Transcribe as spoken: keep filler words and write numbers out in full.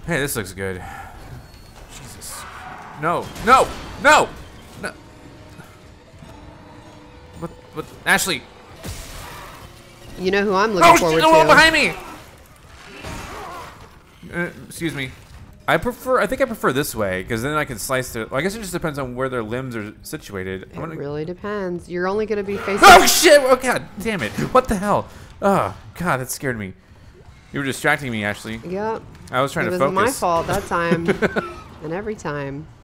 Hey, this looks good. Jesus. No, no, no, no. What, what, Ashley? You know who I'm looking Oh, forward shit, oh, to? behind me! Uh, excuse me. I prefer, I think I prefer this way, because then I can slice their, well, I guess it just depends on where their limbs are situated. It wanna, really depends. You're only going to be facing... Oh, shit! Oh, God damn it. What the hell? Oh, God, that scared me. You were distracting me, Ashley. Yep. I was trying it to was focus. my fault that time. And every time.